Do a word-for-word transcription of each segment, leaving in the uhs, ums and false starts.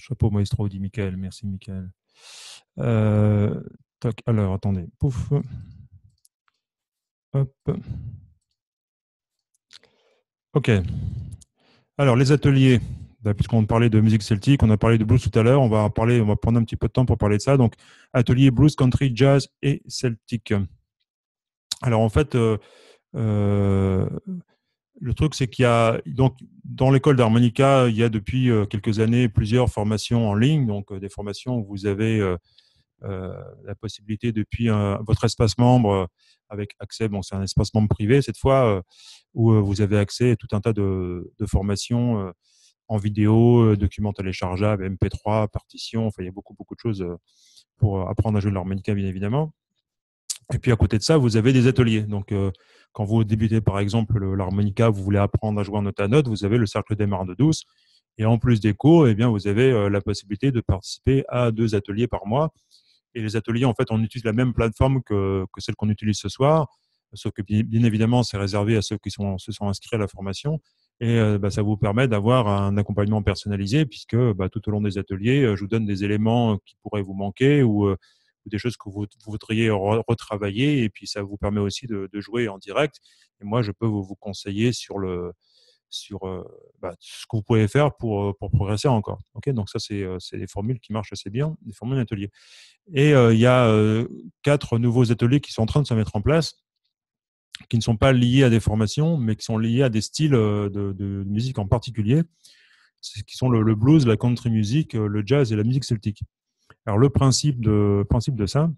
Chapeau maestro, dit Michael. Merci, Michael. Euh, tac, alors, attendez. Pouf. Hop. OK. Alors, les ateliers. Bah, puisqu'on parlait de musique celtique, on a parlé de blues tout à l'heure, on va parler, on va prendre un petit peu de temps pour parler de ça. Donc, atelier blues, country, jazz et celtique. Alors, en fait, euh, euh, le truc, c'est qu'il y a donc dans l'école d'harmonica, il y a depuis euh, quelques années plusieurs formations en ligne, donc euh, des formations où vous avez euh, euh, la possibilité depuis un, votre espace membre euh, avec accès, bon, c'est un espace membre privé cette fois, euh, où euh, vous avez accès à tout un tas de, de formations euh, en vidéo, euh, documents téléchargeables, M P trois, partitions, enfin il y a beaucoup beaucoup de choses euh, pour apprendre à jouer de l'harmonica bien évidemment. Et puis à côté de ça, vous avez des ateliers. Donc, euh, quand vous débutez par exemple l'harmonica, vous voulez apprendre à jouer en note à note, vous avez le cercle des marins de douce. Et en plus des cours, eh bien, vous avez euh, la possibilité de participer à deux ateliers par mois. Et les ateliers, en fait, on utilise la même plateforme que, que celle qu'on utilise ce soir, sauf que bien, bien évidemment, c'est réservé à ceux qui sont, se sont inscrits à la formation. Et euh, bah, ça vous permet d'avoir un accompagnement personnalisé, puisque bah, tout au long des ateliers, euh, je vous donne des éléments qui pourraient vous manquer ou, euh, ou des choses que vous, vous voudriez re retravailler. Et puis, ça vous permet aussi de, de jouer en direct. Et moi, je peux vous, vous conseiller sur le sur euh, bah, ce que vous pouvez faire pour, pour progresser encore. Okay, donc ça, c'est euh, des formules qui marchent assez bien, des formules d'atelier. Et euh, il y a euh, quatre nouveaux ateliers qui sont en train de se mettre en place, qui ne sont pas liés à des formations, mais qui sont liés à des styles euh, de, de musique en particulier, qui sont le, le blues, la country music, le jazz et la musique celtique. Alors le principe de, principe de ça,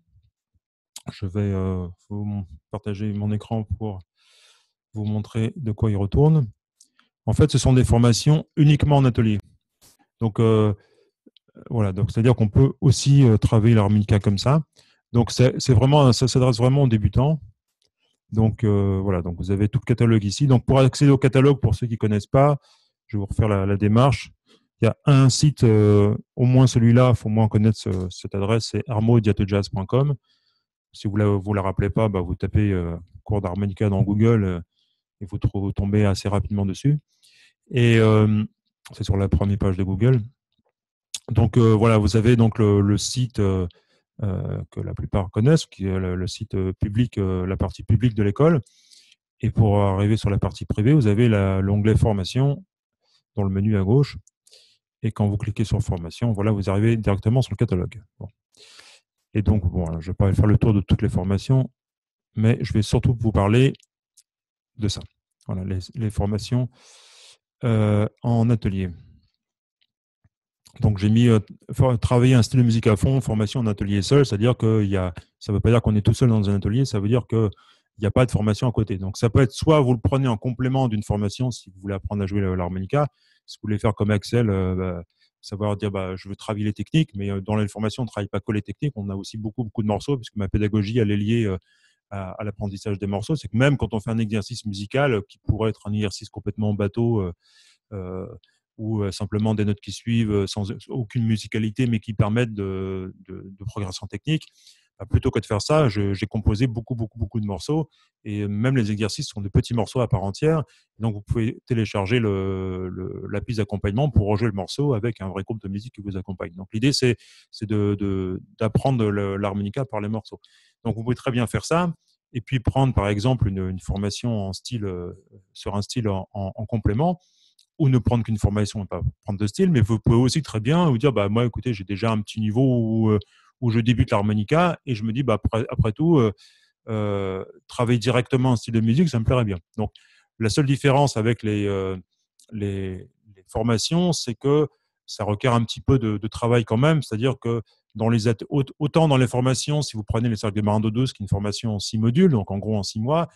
je vais euh, vous partager mon écran pour vous montrer de quoi il retourne. En fait, ce sont des formations uniquement en atelier. Donc, euh, voilà, donc c'est-à-dire qu'on peut aussi euh, travailler l'harmonica comme ça. Donc, c'est vraiment, ça s'adresse vraiment aux débutants. Donc, euh, voilà, donc vous avez tout le catalogue ici. Donc, pour accéder au catalogue, pour ceux qui ne connaissent pas, je vais vous refaire la, la démarche. Il y a un site, euh, au moins celui-là, il faut au moins connaître ce, cette adresse, c'est armo diato jazz point com. Si vous ne la, vous la rappelez pas, bah, vous tapez euh, cours d'harmonica dans Google euh, et vous, vous tombez assez rapidement dessus. Et euh, c'est sur la première page de Google. Donc euh, voilà, vous avez donc le, le site euh, euh, que la plupart connaissent, qui est le, le site public, euh, la partie publique de l'école. Et pour arriver sur la partie privée, vous avez l'onglet formation dans le menu à gauche. Et quand vous cliquez sur formation, voilà, vous arrivez directement sur le catalogue. Bon. Et donc, bon, je ne vais pas faire le tour de toutes les formations, mais je vais surtout vous parler de ça. Voilà, les, les formations euh, en atelier. Donc, j'ai mis euh, travailler un style de musique à fond, formation en atelier seul, c'est-à-dire que y a, ça ne veut pas dire qu'on est tout seul dans un atelier, ça veut dire qu'il n'y a pas de formation à côté. Donc, ça peut être soit vous le prenez en complément d'une formation si vous voulez apprendre à jouer l'harmonica, si vous voulez faire comme Axel, euh, bah, savoir dire bah, je veux travailler les techniques, mais dans les formations, on ne travaille pas que les techniques, on a aussi beaucoup, beaucoup de morceaux, puisque ma pédagogie, elle est liée euh, à, à l'apprentissage des morceaux. C'est que même quand on fait un exercice musical euh, qui pourrait être un exercice complètement bateau, euh, euh, ou euh, simplement des notes qui suivent euh, sans aucune musicalité, mais qui permettent de, de, de progression technique, bah, plutôt que de faire ça, j'ai composé beaucoup, beaucoup, beaucoup de morceaux. Et même les exercices sont de petits morceaux à part entière. Donc, vous pouvez télécharger le, le, la piste d'accompagnement pour rejouer le morceau avec un vrai groupe de musique qui vous accompagne. Donc, l'idée, c'est d'apprendre de, de, l'harmonica par les morceaux. Donc, vous pouvez très bien faire ça. Et puis, prendre, par exemple, une, une formation en style, euh, sur un style en, en, en complément, ou ne prendre qu'une formation et pas prendre de style, mais vous pouvez aussi très bien vous dire, bah, moi, écoutez, j'ai déjà un petit niveau où, où je débute l'harmonica et je me dis, bah, après, après tout, euh, euh, travailler directement un style de musique, ça me plairait bien. Donc, la seule différence avec les, euh, les, les formations, c'est que ça requiert un petit peu de, de travail quand même, c'est-à-dire que dans les autant dans les formations, si vous prenez les cercles des marins d'eau douce, qui est une formation en six modules, donc en gros en six mois,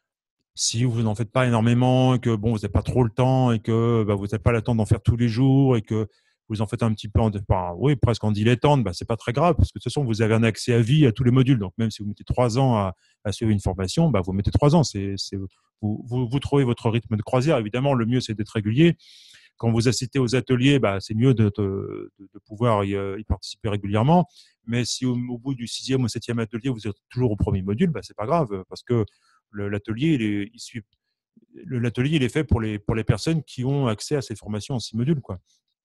si vous n'en faites pas énormément, et que bon, vous n'avez pas trop le temps, et que bah, vous n'avez pas le temps d'en faire tous les jours, et que vous en faites un petit peu, en, bah, oui, presque en dilettante, bah, c'est pas très grave, parce que de toute façon, vous avez un accès à vie à tous les modules. Donc, même si vous mettez trois ans à, à suivre une formation, bah, vous mettez trois ans. C'est, c'est, vous, vous, vous trouvez votre rythme de croisière. Évidemment, le mieux, c'est d'être régulier. Quand vous assistez aux ateliers, bah, c'est mieux de, de, de pouvoir y, y, participer régulièrement. Mais si au, au bout du sixième ou septième atelier, vous êtes toujours au premier module, bah, c'est pas grave, parce que l'atelier, il est, il suit, l'atelier, il est fait pour les, pour les personnes qui ont accès à ces formations en six modules, quoi.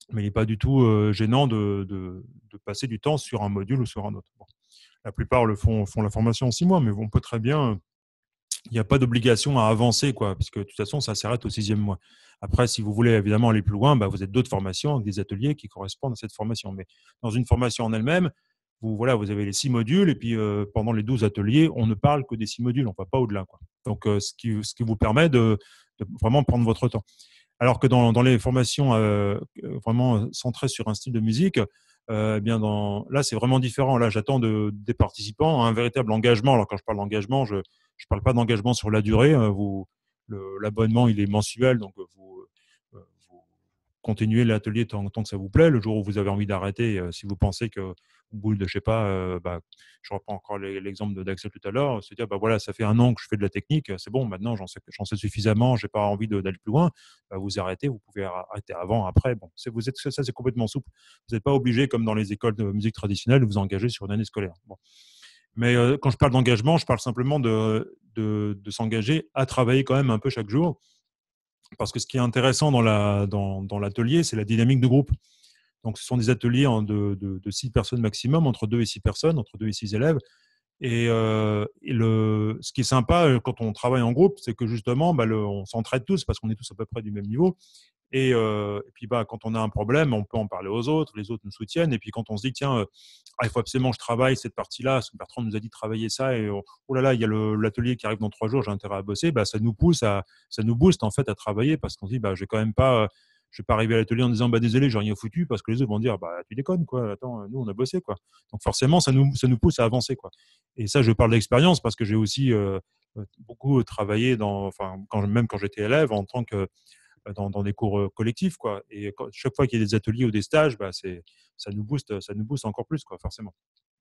mais il n'est pas du tout euh, gênant de, de, de, passer du temps sur un module ou sur un autre. Bon. La plupart le font, font la formation en six mois, mais on peut très bien. Il n'y a pas d'obligation à avancer, quoi, parce que de toute façon, ça s'arrête au sixième mois. Après, si vous voulez évidemment aller plus loin, bah, vous avez d'autres formations avec des ateliers qui correspondent à cette formation. Mais dans une formation en elle-même, vous, voilà, vous avez les six modules, et puis euh, pendant les douze ateliers, on ne parle que des six modules, on ne va pas au-delà, quoi. Donc, euh, ce, qui, ce qui vous permet de, de vraiment prendre votre temps. Alors que dans, dans les formations euh, vraiment centrées sur un style de musique, euh, eh bien dans, là, c'est vraiment différent. Là, j'attends de, des participants un véritable engagement. Alors, quand je parle d'engagement, je ne parle pas d'engagement sur la durée. Vous, le, l'abonnement, il est mensuel, donc vous, vous continuez l'atelier tant, tant que ça vous plaît. Le jour où vous avez envie d'arrêter, euh, si vous pensez que au bout de, je sais pas, euh, bah, je reprends encore l'exemple d'Axel tout à l'heure, se dire, bah voilà, ça fait un an que je fais de la technique, c'est bon, maintenant j'en sais, j'en sais suffisamment, j'ai pas envie de, d'aller plus loin, bah, vous arrêtez, vous pouvez arrêter avant, après, bon, c'est, vous êtes, ça c'est complètement souple. Vous n'êtes pas obligé, comme dans les écoles de musique traditionnelle, de vous engager sur une année scolaire. Bon. Mais euh, quand je parle d'engagement, je parle simplement de, de, de s'engager à travailler quand même un peu chaque jour, parce que ce qui est intéressant dans, la, dans, dans l'atelier, c'est la dynamique de groupe. Donc, ce sont des ateliers de, de, de six personnes maximum, entre deux et six personnes, entre deux et six élèves. Et, euh, et le, ce qui est sympa quand on travaille en groupe, c'est que justement, bah, le, on s'entraide tous parce qu'on est tous à peu près du même niveau. Et, euh, et puis, bah, quand on a un problème, on peut en parler aux autres, les autres nous soutiennent. Et puis, quand on se dit, tiens, euh, ah, il faut absolument que je travaille cette partie-là, parce que Bertrand nous a dit de travailler ça, et oh, oh là là, il y a le, l'atelier qui arrive dans trois jours, j'ai intérêt à bosser, bah, ça nous pousse, à, ça nous booste en fait à travailler, parce qu'on se dit, bah, je vais quand même pas, euh, je vais pas arriver à l'atelier en disant, bah, désolé, j'ai rien foutu, parce que les autres vont dire, bah, tu déconnes, quoi, attends, nous, on a bossé, quoi. Donc, forcément, ça nous, ça nous pousse à avancer, quoi. Et ça, je parle d'expérience, parce que j'ai aussi euh, beaucoup travaillé dans, enfin, quand, même quand j'étais élève, en tant que dans, dans des cours collectifs, quoi. Et quand, chaque fois qu'il y a des ateliers ou des stages, bah, c'est, ça nous booste, ça nous booste encore plus, quoi, forcément.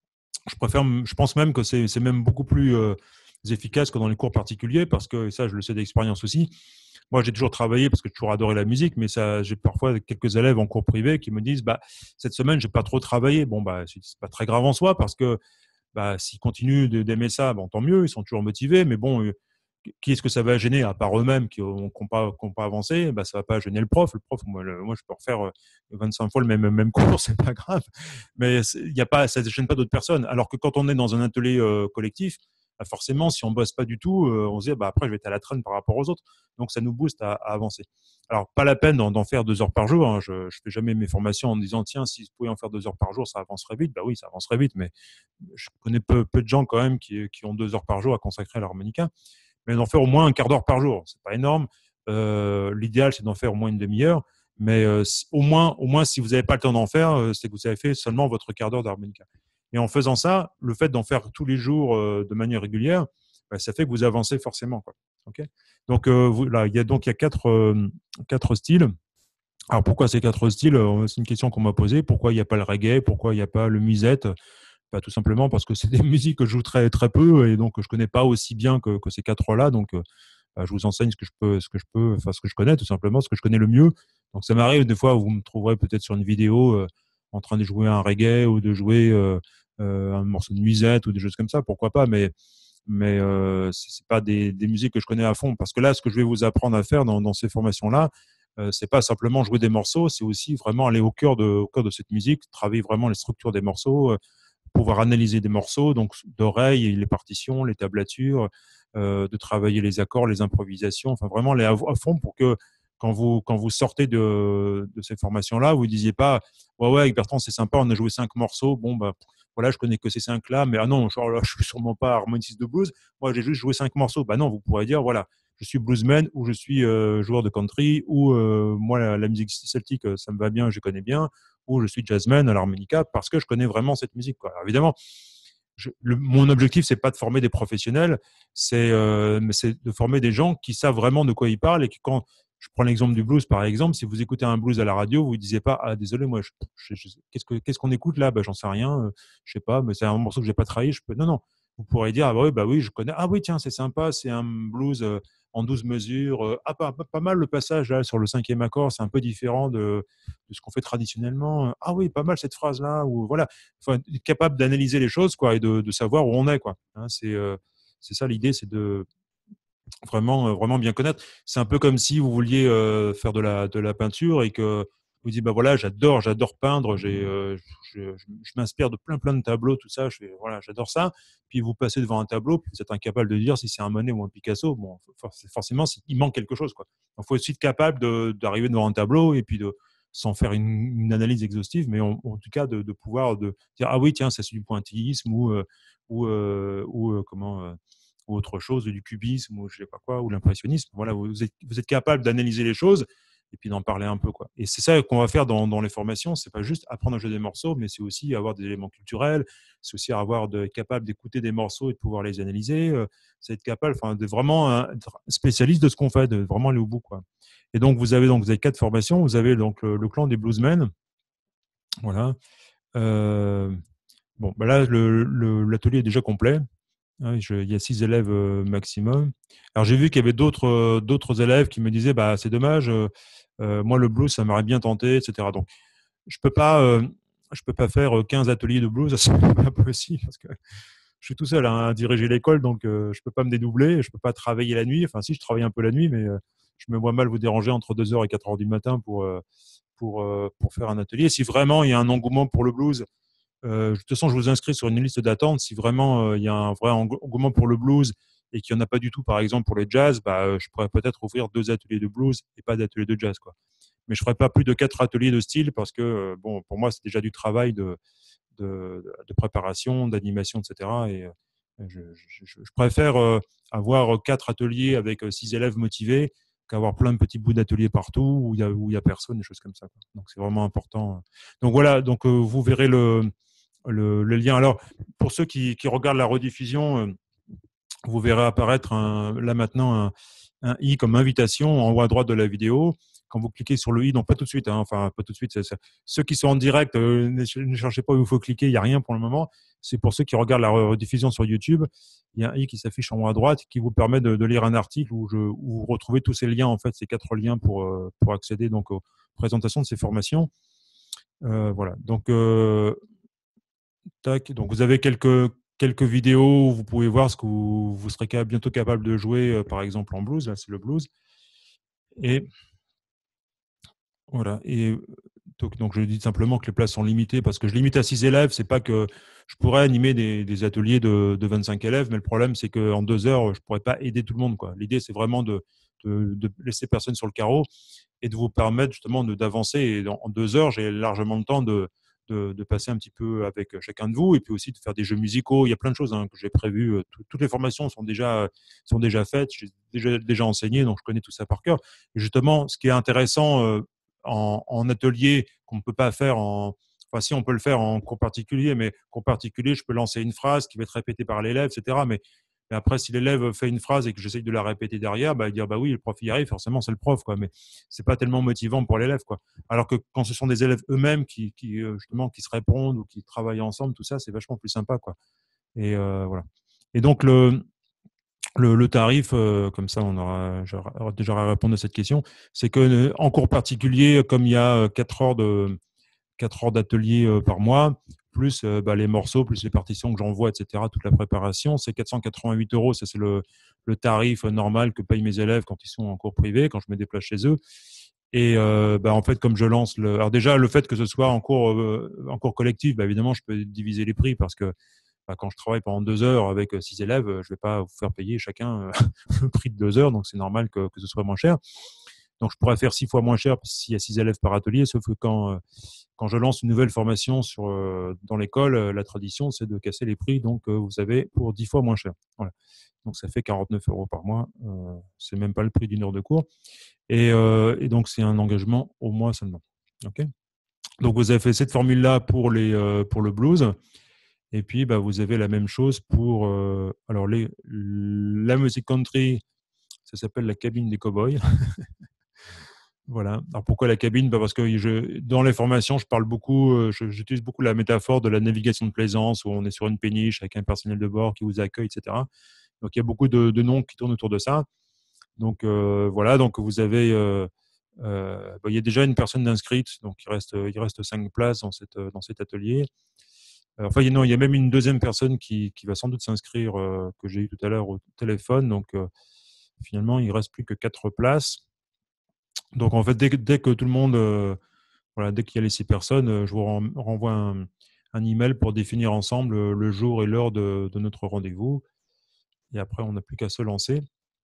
Je préfère, je pense même que c'est, c'est même beaucoup plus euh, efficace que dans les cours particuliers, parce que ça, je le sais d'expérience aussi. Moi, j'ai toujours travaillé parce que j'ai toujours adoré la musique, mais ça, j'ai parfois quelques élèves en cours privé qui me disent, bah, cette semaine, j'ai pas trop travaillé. Bon, bah, c'est pas très grave en soi, parce que bah, s'ils continuent d'aimer ça, bon, tant mieux, ils sont toujours motivés, mais bon, euh, qui est-ce que ça va gêner à part eux-mêmes qui n'ont pas, pas avancé, bah, ça ne va pas gêner le prof. Le prof, moi, le, moi je peux refaire vingt-cinq fois le même, même cours, c'est pas grave. Mais y a pas, ça ne gêne pas d'autres personnes. Alors que quand on est dans un atelier euh, collectif, bah forcément, si on ne bosse pas du tout, euh, on se dit bah, après, je vais être à la traîne par rapport aux autres. Donc, ça nous booste à, à avancer. Alors, pas la peine d'en, d'en faire deux heures par jour. Hein. Je ne fais jamais mes formations en me disant tiens, si vous pouvez en faire deux heures par jour, ça avancerait vite. Bah oui, ça avancerait vite, mais je connais peu, peu de gens quand même qui, qui ont deux heures par jour à consacrer à l'harmonica. Mais d'en faire au moins un quart d'heure par jour, c'est pas énorme. Euh, l'idéal, c'est d'en faire au moins une demi-heure. Mais euh, au, moins, au moins, si vous n'avez pas le temps d'en faire, euh, c'est que vous avez fait seulement votre quart d'heure d'harmonica. Et en faisant ça, le fait d'en faire tous les jours euh, de manière régulière, bah, ça fait que vous avancez forcément, quoi. Okay, donc, euh, vous, là, il y a donc il y a quatre, euh, quatre styles. Alors, pourquoi ces quatre styles? C'est une question qu'on m'a posée. Pourquoi il n'y a pas le reggae? Pourquoi il n'y a pas le musette? Bah, tout simplement parce que c'est des musiques que je joue très, très peu et donc je ne connais pas aussi bien que, que ces quatre-là. Donc, euh, bah, je vous enseigne ce que je peux, ce que je peux, enfin ce que je connais tout simplement, ce que je connais le mieux. Donc, ça m'arrive des fois où vous me trouverez peut-être sur une vidéo euh, en train de jouer un reggae ou de jouer euh, euh, un morceau de musette ou des choses comme ça. Pourquoi pas? Mais mais euh, c'est pas des, des musiques que je connais à fond. Parce que là, ce que je vais vous apprendre à faire dans, dans ces formations-là, euh, c'est pas simplement jouer des morceaux, c'est aussi vraiment aller au cœur de, au cœur de cette musique, travailler vraiment les structures des morceaux, euh, pouvoir analyser des morceaux, donc d'oreille, les partitions, les tablatures, euh, de travailler les accords, les improvisations, enfin vraiment aller à, à fond pour que quand vous, quand vous sortez de, de ces formations-là, vous ne disiez pas ouais, ouais, avec Bertrand, c'est sympa, on a joué cinq morceaux, bon, bah, voilà, je connais que ces cinq-là, mais ah non, je ne suis sûrement pas harmoniciste de blues, moi j'ai juste joué cinq morceaux. Bah non, vous pourrez dire, voilà, je suis bluesman ou je suis euh, joueur de country ou euh, moi, la, la musique celtique, ça me va bien, je connais bien, ou je suis jazzman à l'harmonica parce que je connais vraiment cette musique, quoi. Alors, évidemment, je, le, mon objectif, c'est pas de former des professionnels, c'est euh, de former des gens qui savent vraiment de quoi ils parlent et qui, quand je prends l'exemple du blues, par exemple, si vous écoutez un blues à la radio, vous ne disiez pas ah désolé, moi, je, je, je, qu'est-ce que qu'est-ce qu'on écoute là? Ben, j'en sais rien, euh, je sais pas, mais c'est un morceau que j'ai pas travaillé. Je peux non non, vous pourrez dire ah bah oui bah oui je connais ah oui tiens c'est sympa, c'est un blues euh, en douze mesures, euh, ah pas, pas, pas mal le passage là sur le cinquième accord, c'est un peu différent de, de ce qu'on fait traditionnellement. Ah oui pas mal cette phrase là ou voilà, enfin, être capable d'analyser les choses quoi et de, de savoir où on est quoi. Hein, c'est euh, c'est ça l'idée, c'est de vraiment, euh, vraiment bien connaître. C'est un peu comme si vous vouliez euh, faire de la, de la peinture et que vous dites, bah voilà, j'adore, j'adore peindre, j'ai, euh, je, je, je m'inspire de plein, plein de tableaux, tout ça, je fais, voilà, j'adore ça. Puis vous passez devant un tableau, puis vous êtes incapable de dire si c'est un Monet ou un Picasso. Bon, forcément, il manque quelque chose, quoi. Il faut aussi être capable de, d'arriver devant un tableau et puis de, sans faire une, une analyse exhaustive, mais en, en tout cas de, de pouvoir de dire, ah oui, tiens, ça c'est du pointillisme ou, euh, ou, euh, ou euh, comment. Euh, ou autre chose, du cubisme, ou je sais pas quoi, ou l'impressionnisme. Voilà, vous êtes, vous êtes capable d'analyser les choses et puis d'en parler un peu, quoi. Et c'est ça qu'on va faire dans, dans les formations. C'est pas juste apprendre à jouer des morceaux, mais c'est aussi avoir des éléments culturels. C'est aussi avoir de, être capable d'écouter des morceaux et de pouvoir les analyser. Euh, c'est être capable, enfin, de vraiment hein, être spécialiste de ce qu'on fait, de vraiment aller au bout, quoi. Et donc vous avez donc vous avez quatre formations. Vous avez donc le, le clan des bluesmen. Voilà. Euh, bon, bah là le, le, l'atelier est déjà complet. Oui, je, il y a six élèves euh, maximum. Alors j'ai vu qu'il y avait d'autres euh, d'autres élèves qui me disaient bah c'est dommage, euh, euh, moi le blues ça m'aurait bien tenté, et cetera. Donc je peux pas euh, je peux pas faire euh, quinze ateliers de blues, c'est pas possible parce que je suis tout seul hein, à diriger l'école, donc euh, je peux pas me dédoubler, je peux pas travailler la nuit. Enfin si je travaille un peu la nuit, mais euh, je me vois mal vous déranger entre deux heures et quatre heures du matin pour euh, pour euh, pour faire un atelier. Si vraiment il y a un engouement pour le blues euh, de toute façon, je vous inscris sur une liste d'attente. Si vraiment euh, il y a un vrai engouement pour le blues et qu'il n'y en a pas du tout, par exemple, pour les jazz, bah, euh, je pourrais peut-être ouvrir deux ateliers de blues et pas d'ateliers de jazz, quoi. Mais je ne ferai pas plus de quatre ateliers de style parce que, euh, bon, pour moi, c'est déjà du travail de, de, de préparation, d'animation, et cetera. Et euh, je, je, je, préfère euh, avoir quatre ateliers avec euh, six élèves motivés qu'avoir plein de petits bouts d'ateliers partout où il y a où il y a personne, des choses comme ça, quoi. Donc c'est vraiment important. Donc voilà, donc euh, vous verrez le le, le, lien. Alors, pour ceux qui, qui regardent la rediffusion, euh, vous verrez apparaître un, là maintenant un, un i comme invitation en haut à droite de la vidéo. Quand vous cliquez sur le i, non pas tout de suite, hein, enfin pas tout de suite. C'est, c'est, ceux qui sont en direct, euh, ne, ne cherchez pas où il faut cliquer, il n'y a rien pour le moment. C'est pour ceux qui regardent la rediffusion sur YouTube. Il y a un i qui s'affiche en haut à droite qui vous permet de, de lire un article où, je, où vous retrouvez tous ces liens, en fait, ces quatre liens pour, euh, pour accéder donc aux présentations de ces formations. Euh, voilà. Donc, euh, tac. Donc, vous avez quelques, quelques vidéos où vous pouvez voir ce que vous, vous serez bientôt capable de jouer, euh, par exemple en blues. Là, c'est le blues. Et voilà. Et donc, donc, je dis simplement que les places sont limitées parce que je limite à six élèves. C'est pas que je pourrais animer des, des ateliers de, de vingt-cinq élèves, mais le problème, c'est qu'en deux heures, je pourrais pas aider tout le monde, quoi. L'idée, c'est vraiment de, de, de laisser personne sur le carreau et de vous permettre justement de, d'avancer. Et en deux heures, j'ai largement le temps de, de, de passer un petit peu avec chacun de vous et puis aussi de faire des jeux musicaux. Il y a plein de choses hein, que j'ai prévues. Tout, toutes les formations sont déjà, sont déjà faites. J'ai déjà, déjà enseigné, donc je connais tout ça par cœur. Et justement, ce qui est intéressant euh, en, en atelier qu'on ne peut pas faire en… Enfin, si on peut le faire en cours particulier, mais cours particulier, je peux lancer une phrase qui va être répétée par l'élève, et cetera. Mais mais après, si l'élève fait une phrase et que j'essaye de la répéter derrière, bah, il dire bah oui, le prof y arrive, forcément, c'est le prof, quoi. Mais c'est pas tellement motivant pour l'élève, quoi. Alors que quand ce sont des élèves eux-mêmes qui, qui justement, qui se répondent ou qui travaillent ensemble, tout ça, c'est vachement plus sympa, quoi. Et euh, voilà. Et donc le le, le tarif, euh, comme ça, on aura, j'aurai déjà à répondre à cette question, c'est que euh, en cours particulier, comme il y a quatre heures de quatre heures d'atelier euh, par mois, plus euh, bah, les morceaux, plus les partitions que j'envoie, et cetera, toute la préparation, c'est quatre cent quatre-vingt-huit euros. Ça, c'est le, le tarif normal que payent mes élèves quand ils sont en cours privé, quand je me déplace chez eux. Et euh, bah, en fait, comme je lance le… Alors déjà, le fait que ce soit en cours, euh, en cours collectif, bah, évidemment, je peux diviser les prix parce que bah, quand je travaille pendant deux heures avec euh, six élèves, je ne vais pas vous faire payer chacun euh, le prix de deux heures, donc c'est normal que, que ce soit moins cher. Donc, je pourrais faire six fois moins cher s'il y a six élèves par atelier, sauf que quand, euh, quand je lance une nouvelle formation sur, euh, dans l'école, euh, la tradition, c'est de casser les prix. Donc, euh, vous avez pour dix fois moins cher. Voilà. Donc, ça fait quarante-neuf euros par mois. Euh, c'est même pas le prix d'une heure de cours. Et, euh, et donc, c'est un engagement au mois seulement. Okay, donc, vous avez fait cette formule-là pour, les, euh, pour le blues. Et puis, bah, vous avez la même chose pour euh, alors les, la musique country. Ça s'appelle la cabine des cowboys. Voilà. Alors pourquoi la cabine? Bah parce que je, dans les formations, je parle beaucoup, euh, je, j'utilise beaucoup la métaphore de la navigation de plaisance où on est sur une péniche avec un personnel de bord qui vous accueille, et cetera. Donc il y a beaucoup de, de noms qui tournent autour de ça. Donc euh, voilà, donc vous avez, euh, euh, bah, il y a déjà une personne d'inscrite, donc il reste, il reste cinq places dans, cette, dans cet atelier. Euh, Enfin, il y a, non, il y a même une deuxième personne qui, qui va sans doute s'inscrire, euh, que j'ai eu tout à l'heure au téléphone. Donc euh, finalement, il reste plus que quatre places. Donc en fait, dès que, dès que tout le monde euh, voilà, dès qu'il y a les six personnes, je vous renvoie un, un email pour définir ensemble le jour et l'heure de, de notre rendez-vous. Et après, on n'a plus qu'à se lancer.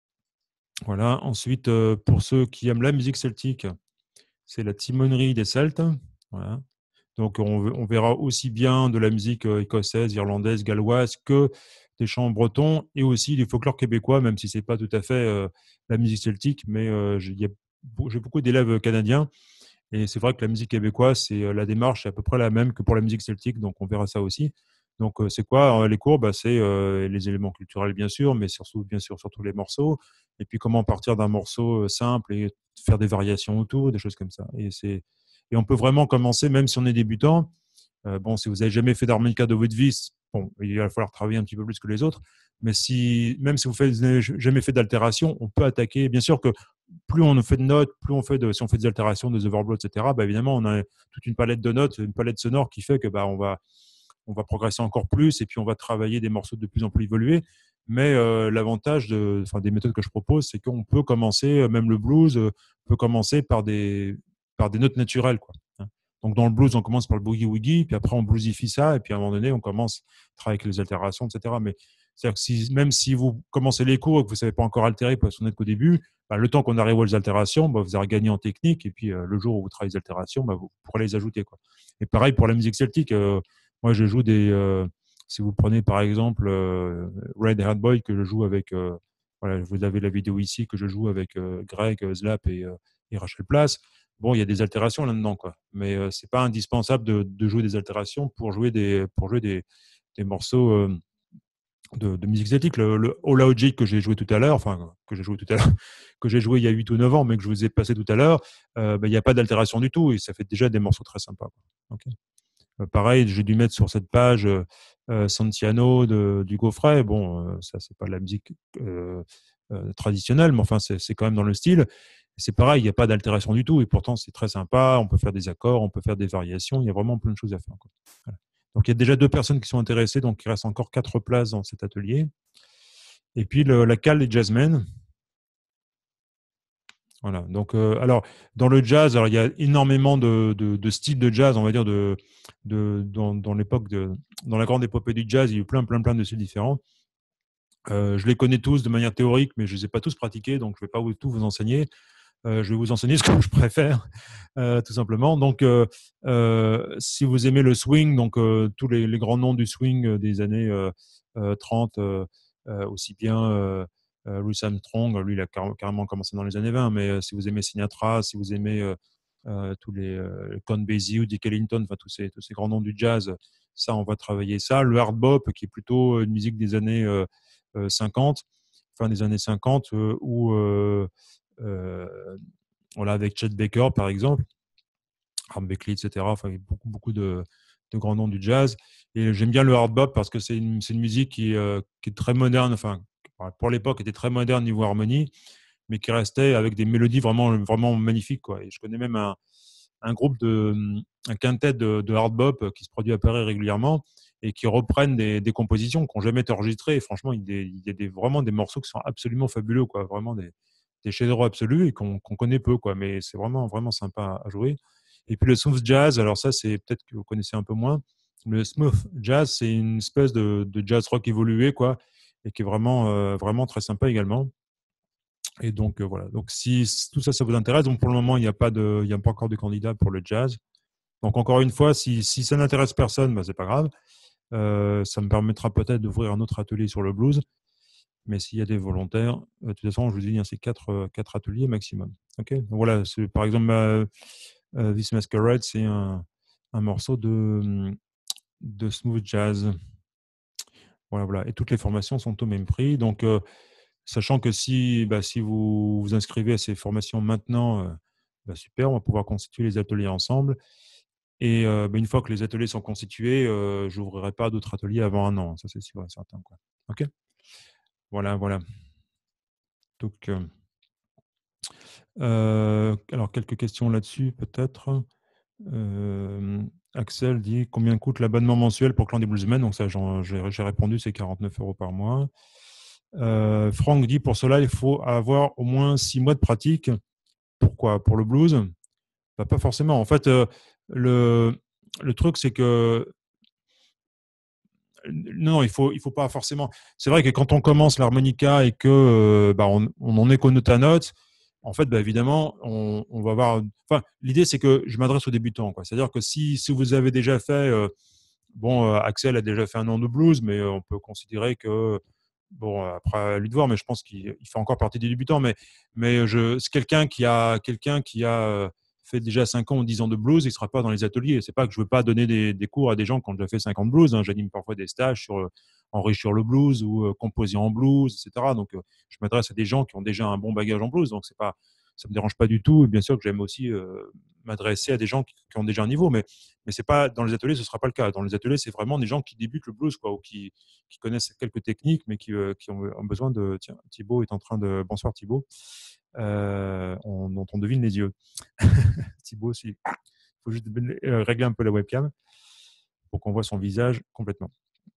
Voilà. Ensuite, euh, pour ceux qui aiment la musique celtique, c'est la timonerie des Celtes. Voilà. Donc, on, on, verra aussi bien de la musique écossaise, irlandaise, galloise que des chants bretons et aussi du folklore québécois, même si ce n'est pas tout à fait euh, la musique celtique. Mais euh, j'ai beaucoup d'élèves canadiens et c'est vrai que la musique québécoise, c'est la démarche est à peu près la même que pour la musique celtique. Donc, on verra ça aussi. Donc, euh, c'est quoi les cours bah, c'est euh, les éléments culturels, bien sûr, mais surtout, bien sûr, surtout les morceaux. Et puis, comment partir d'un morceau simple et faire des variations autour, des choses comme ça. Et, c'est... et on peut vraiment commencer, même si on est débutant. Euh, bon, si vous n'avez jamais fait d'harmonica de votre vie, bon, il va falloir travailler un petit peu plus que les autres. Mais si, même si vous n'avez jamais fait d'altération, on peut attaquer. Bien sûr que plus on fait de notes, plus on fait de, si on fait des altérations, des overblows, et cetera, bah évidemment, on a toute une palette de notes, une palette sonore qui fait que bah, on va, on va progresser encore plus et puis on va travailler des morceaux de plus en plus évolués. Mais euh, l'avantage de, enfin, des méthodes que je propose, c'est qu'on peut commencer, même le blues euh, peut commencer par des, par des notes naturelles, quoi. Donc dans le blues, on commence par le boogie-woogie, puis après on bluesifie ça, et puis à un moment donné, on commence à travailler avec les altérations, et cetera. Mais c'est-à-dire que si, même si vous commencez les cours et que vous ne savez pas encore altérer parce qu'on n'est qu'au début, bah, le temps qu'on arrive aux altérations, bah, vous allez gagner en technique, et puis euh, le jour où vous travaillez les altérations, bah, vous pourrez les ajouter, quoi. Et pareil pour la musique celtique, euh, moi je joue des... Euh, si vous prenez par exemple euh, Red Hat Boy, que je joue avec... Euh, voilà, vous avez la vidéo ici, que je joue avec euh, Greg, Zlap et, euh, et Rachel Place. Bon, il y a des altérations là-dedans, quoi. Mais euh, c'est pas indispensable de, de, jouer des altérations pour jouer des, pour jouer des, des morceaux euh, de, de musique celtique. Le, le All Out Jig que j'ai joué tout à l'heure, enfin, que j'ai joué tout à l'heure, que j'ai joué il y a huit ou neuf ans, mais que je vous ai passé tout à l'heure, euh, bah, il n'y a pas d'altération du tout et ça fait déjà des morceaux très sympas, quoi. Okay. Euh, pareil, j'ai dû mettre sur cette page euh, Santiano de, du Gaufret. Bon, euh, ça, c'est pas de la musique euh, euh, traditionnelle, mais enfin, c'est quand même dans le style. C'est pareil, il n'y a pas d'altération du tout, et pourtant c'est très sympa. On peut faire des accords, on peut faire des variations. Il y a vraiment plein de choses à faire, quoi. Voilà. Donc il y a déjà deux personnes qui sont intéressées, donc il reste encore quatre places dans cet atelier. Et puis le, la cale des jazzmen. Voilà. Donc, euh, alors, dans le jazz, alors, il y a énormément de, de, de styles de jazz, on va dire, de, de, dans, dans l'époque, de, dans la grande épopée du jazz, il y a eu plein, plein, plein de styles différents. Euh, je les connais tous de manière théorique, mais je ne les ai pas tous pratiqués, donc je ne vais pas vous, tout vous enseigner. Euh, je vais vous enseigner ce que je préfère, euh, tout simplement. Donc, euh, euh, si vous aimez le swing, donc euh, tous les, les grands noms du swing des années euh, euh, trente, euh, euh, aussi bien euh, euh, Louis Armstrong, lui, il a car carrément commencé dans les années vingt, mais euh, si vous aimez Sinatra, si vous aimez euh, euh, tous les euh, Count Basie ou Duke Ellington, enfin tous ces, tous ces grands noms du jazz, ça, on va travailler ça. Le hard bop, qui est plutôt une musique des années euh, euh, cinquante, fin des années cinquante, euh, où euh, euh, voilà, avec Chet Baker, par exemple, Art Blakey, et cetera. Enfin, il y a beaucoup, beaucoup de, de grands noms du jazz. Et j'aime bien le hard bop parce que c'est une, une musique qui, euh, qui est très moderne, enfin, pour l'époque, était très moderne niveau harmonie, mais qui restait avec des mélodies vraiment, vraiment magnifiques, quoi. Et je connais même un, un groupe de, un quintet de, de hard bop qui se produit à Paris régulièrement et qui reprennent des, des compositions qui n'ont jamais été enregistrées. Et franchement, il y a, des, il y a des, vraiment des morceaux qui sont absolument fabuleux, quoi. Vraiment des, des chefs-d'œuvre absolus et qu'on qu'on connaît peu, quoi. Mais c'est vraiment, vraiment sympa à jouer. Et puis le smooth jazz, alors ça, c'est peut-être que vous connaissez un peu moins. Le smooth jazz, c'est une espèce de, de jazz rock évolué, quoi, et qui est vraiment, euh, vraiment très sympa également. Et donc, euh, voilà. Donc, si tout ça, ça vous intéresse, donc pour le moment, il n'y a pas de, il y a pas encore de candidat pour le jazz. Donc, encore une fois, si, si ça n'intéresse personne, bah, c'est pas grave. Euh, ça me permettra peut-être d'ouvrir un autre atelier sur le blues. Mais s'il y a des volontaires, euh, de toute façon, je vous dis, c'est quatre, euh, quatre ateliers maximum. Ok. Donc, voilà. Par exemple, ma, Uh, This Masquerade, c'est un, un morceau de, de smooth jazz. Voilà, voilà. Et toutes les formations sont au même prix. Donc, euh, sachant que si, bah, si vous vous inscrivez à ces formations maintenant, euh, bah, super, on va pouvoir constituer les ateliers ensemble. Et euh, bah, une fois que les ateliers sont constitués, euh, je n'ouvrirai pas d'autres ateliers avant un an. Ça, c'est sûr et certain, quoi. OK. Voilà, voilà. Donc, euh, euh, alors, quelques questions là-dessus, peut-être. Euh, Axel dit combien coûte l'abonnement mensuel pour Clan des Bluesmen. Donc ça, j'ai répondu, c'est quarante-neuf euros par mois. Euh, Franck dit pour cela, il faut avoir au moins six mois de pratique. Pourquoi? Pour le blues? Bah, pas forcément. En fait, euh, le, le truc, c'est que non, il faut, il faut pas forcément. C'est vrai que quand on commence l'harmonica et que euh, bah, on, on en est qu'aux notes à notes, en fait, bah, évidemment, on, on va avoir. Enfin, l'idée, c'est que je m'adresse aux débutants, quoi. C'est-à-dire que si, si vous avez déjà fait, euh, bon, euh, Axel a déjà fait un an de blues, mais euh, on peut considérer que, bon, après à lui de voir, mais je pense qu'il il fait encore partie des débutants. Mais, mais je, c'est quelqu'un qui a, quelqu'un qui a euh, fait déjà cinq ans ou dix ans de blues, il ne sera pas dans les ateliers. C'est pas que je veux pas donner des, des cours à des gens qui ont déjà fait cinq ans de blues, hein. J'anime parfois des stages sur euh, enrichir le blues ou euh, composer en blues, et cetera. Donc, euh, je m'adresse à des gens qui ont déjà un bon bagage en blues. Donc, c'est pas, ça me dérange pas du tout. Et bien sûr que j'aime aussi euh, m'adresser à des gens qui, qui ont déjà un niveau, mais mais c'est pas dans les ateliers, ce sera pas le cas. Dans les ateliers, c'est vraiment des gens qui débutent le blues, quoi, ou qui, qui connaissent quelques techniques, mais qui, euh, qui ont, ont besoin de. Tiens, Thibaut est en train de. Bonsoir Thibaut. Euh, on, dont on devine les yeux. Thibaut, il faut juste euh, régler un peu la webcam pour qu'on voit son visage complètement.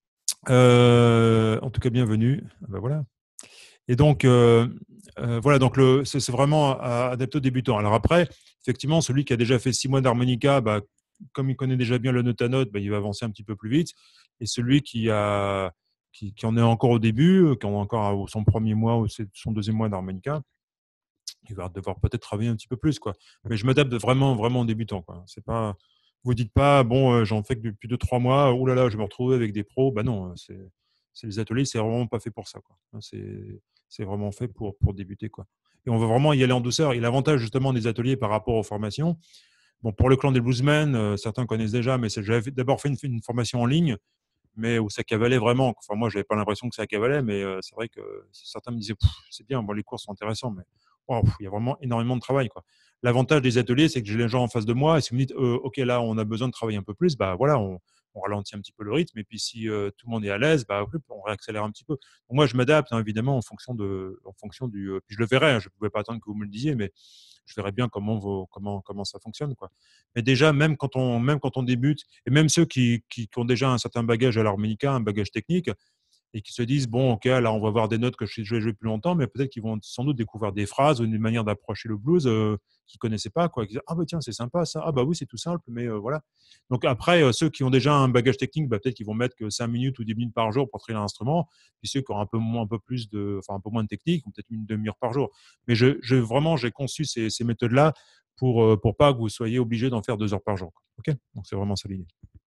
Euh, en tout cas, bienvenue. Ben voilà. Et donc, euh, euh, voilà, donc le, c'est, c'est vraiment adapté aux débutants. Alors après, effectivement, celui qui a déjà fait six mois d'harmonica, bah, comme il connaît déjà bien le note à note, bah, il va avancer un petit peu plus vite. Et celui qui, a, qui, qui en est encore au début, qui en est encore à son premier mois ou son deuxième mois d'harmonica, il va devoir peut-être travailler un petit peu plus, quoi. Mais je m'adapte vraiment, vraiment aux débutants, quoi. C'est pas, vous dites pas, bon, euh, j'en fais que depuis deux, trois mois, oh là là, je vais me retrouver avec des pros. Bah non, c'est, c'est les ateliers, c'est vraiment pas fait pour ça, quoi. C'est, c'est vraiment fait pour, pour débuter, quoi. Et on va vraiment y aller en douceur. Et l'avantage, justement, des ateliers par rapport aux formations, bon, pour le clan des bluesmen, euh, certains connaissent déjà, mais j'avais d'abord fait une, une formation en ligne, mais où ça cavalait vraiment. Enfin, moi, j'avais pas l'impression que ça cavalait, mais euh, c'est vrai que certains me disaient, c'est bien, bon, les cours sont intéressants, mais wow, il y a vraiment énormément de travail, quoi. L'avantage des ateliers, c'est que j'ai les gens en face de moi, et si vous me dites, euh, OK, là, on a besoin de travailler un peu plus, bah voilà, on, on ralentit un petit peu le rythme, et puis si euh, tout le monde est à l'aise, bah on réaccélère un petit peu. Donc, moi, je m'adapte, hein, évidemment, en fonction de, en fonction du. Euh, puis je le verrai, hein, je ne pouvais pas attendre que vous me le disiez, mais je verrai bien comment, vos, comment, comment ça fonctionne, quoi. Mais déjà, même quand on, même quand on débute, et même ceux qui, qui, qui ont déjà un certain bagage à l'harmonica, un bagage technique, et qui se disent, bon, OK, là, on va voir des notes que je vais jouer plus longtemps, mais peut-être qu'ils vont sans doute découvrir des phrases ou une manière d'approcher le blues euh, qu'ils ne connaissaient pas, quoi. Ils disent, ah, bah tiens, c'est sympa ça. Ah, bah oui, c'est tout simple, mais euh, voilà. Donc après, euh, ceux qui ont déjà un bagage technique, bah, peut-être qu'ils vont mettre que cinq minutes ou dix minutes par jour pour traiter l'instrument. Puis ceux qui ont un peu moins, un peu plus de, enfin, un peu moins de technique, ont peut-être une demi-heure par jour. Mais je, je vraiment, j'ai conçu ces, ces méthodes-là pour, euh, pour pas que vous soyez obligé d'en faire deux heures par jour. OK? Donc c'est vraiment ça l'idée.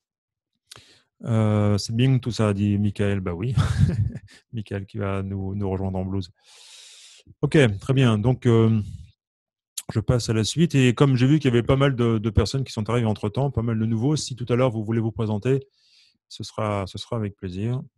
Euh, c'est bien tout ça, dit Michael. Bah oui, Michael qui va nous, nous rejoindre en blues. Ok, très bien. Donc, euh, je passe à la suite. Et comme j'ai vu qu'il y avait pas mal de, de personnes qui sont arrivées entre-temps, pas mal de nouveaux, si tout à l'heure vous voulez vous présenter, ce sera, ce sera avec plaisir.